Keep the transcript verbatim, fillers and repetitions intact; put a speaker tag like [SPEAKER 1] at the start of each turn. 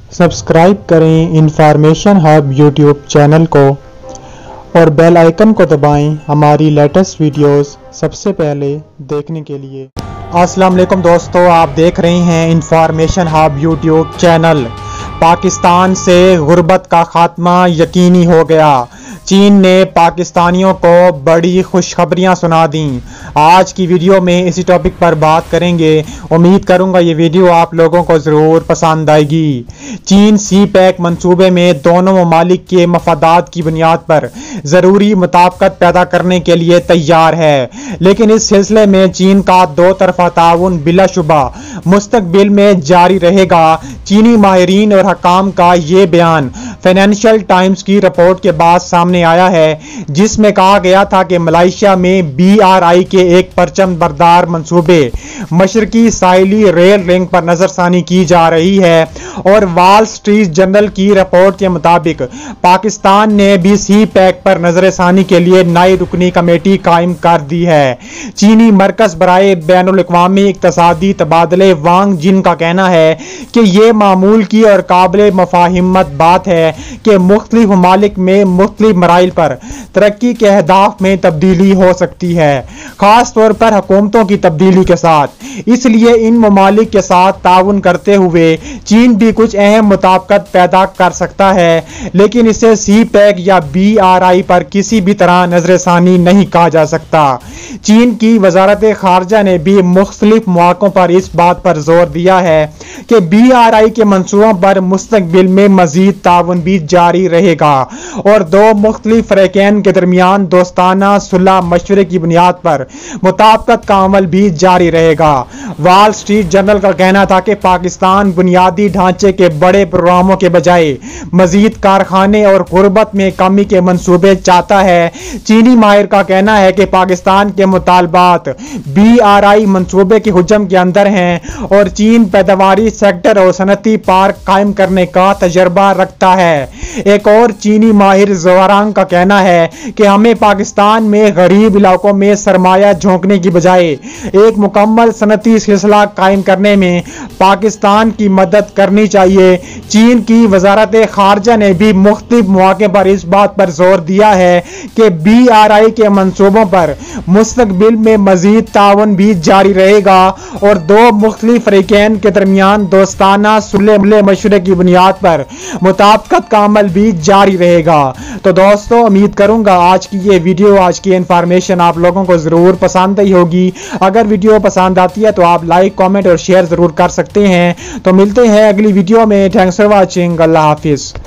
[SPEAKER 1] Subscribe करें information hub YouTube channel को और बेल आइकन को दबाएं हमारी लेटेस्ट वीडियोस सबसे पहले देखने के लिए। अस्सलाम वालेकुम दोस्तों, आप देख रहे हैं information hub YouTube channel. Pakistan से गुर्बत का खात्मा यकीनी हो गया। चीन ने पाकिस्तानियों को बड़ी खुशखबरियां सुना दी। आज की वीडियो में इसी टॉपिक पर बात करेंगे। उम्मीद करूंगा ये वीडियो आप लोगों को ज़रूर पसंद आएगी। चीन सी पैक मंसूबे में दोनों ममालिक के मफादात की बुनियाद पर ज़रूरी मुताबिकत पैदा करने के लिए तैयार है, लेकिन इस सिलसिले में चीन का दो तरफा ताउन बिलाशुबा मुस्तकबिल में जारी रहेगा। चीनी माहिरीन और हकाम का ये बयान फाइनेंशियल टाइम्स की रिपोर्ट के बाद सामने आया है, जिसमें कहा गया था कि मलेशिया में बी आर आई के एक परचम बरदार मंसूबे मशरकी साहिली रेल लिंक पर नजरसानी की जा रही है और वॉल स्ट्रीट जर्नल की रिपोर्ट के मुताबिक पाकिस्तान ने भी सी पैक पर नजरसानी के लिए नई रुकनी कमेटी कायम कर दी है। चीनी मरकज बराए बैनुल-अक़वामी इक़्तिसादी तबादले वांग जिन का कहना है कि यह मामूल की और काबिल मफाहिमत बात है कि मुख्तलिफ ममालिक में मुख्तलिफ मराइल पर तरक्की के अहदाफ में तब्दीली हो सकती है, खास तौर पर हुकूमतों की तब्दीली के साथ। इसलिए इन ममालिक के साथ ताउन करते हुए चीन भी कुछ अहम मुताबिकत पैदा कर सकता है, लेकिन इसे सी पैक या बी आर आई पर किसी भी तरह नजरसानी नहीं कहा जा सकता। चीन की वजारत खारजा ने भी मुख्तलिफ मौकों पर इस बात पर जोर दिया है कि बी आर आई के मंसूबों पर मुस्तकबिल में मजीद ताउन भी जारी रहेगा और दो मुख्तलिफ फरीकैन के दरमियान दोस्ताना सुलह मशवरे की बुनियाद पर मुताबिकत का अमल भी जारी रहेगा। वॉल स्ट्रीट जर्नल का कहना था कि पाकिस्तान बुनियादी ढांचे के बड़े प्रोग्रामों के बजाय मजीद कारखाने और गुर्बत में कमी के मंसूबे चाहता है। चीनी माहिर का कहना है कि पाकिस्तान के मुतालबात बी आर आई मंसूबे के हुजम के अंदर हैं और चीन पैदावारी सेक्टर और सनती पार्क कायम करने का तजर्बा रखता है। एक और चीनी माहिर ज़वारांग का कहना है कि हमें पाकिस्तान में गरीब इलाकों में सरमाया झोंकने की बजाय एक मुकम्मल सनती सिलसिला कायम करने में पाकिस्तान की मदद करनी चाहिए। चीन की वजारत खारजा ने भी मुख्तलिफ मौके पर इस बात पर जोर दिया है कि बी आर आई के मंसूबों पर मुस्तकबिल में मजीद ताउन भी जारी रहेगा और दो मुख्तलिफ फरीकैन के दरमियान दोस्ताना सुलह मशवरे की बुनियाद पर मुताबिकत का अमल भी जारी रहेगा। तो दोस्तों, उम्मीद करूंगा आज की ये वीडियो, आज की इंफॉर्मेशन आप लोगों को जरूर पसंद आई होगी। अगर वीडियो पसंद आती है तो आप लाइक, कमेंट और शेयर जरूर कर सकते हैं। तो मिलते हैं अगली वीडियो में। Thanks for watching. अल्लाह हाफिज।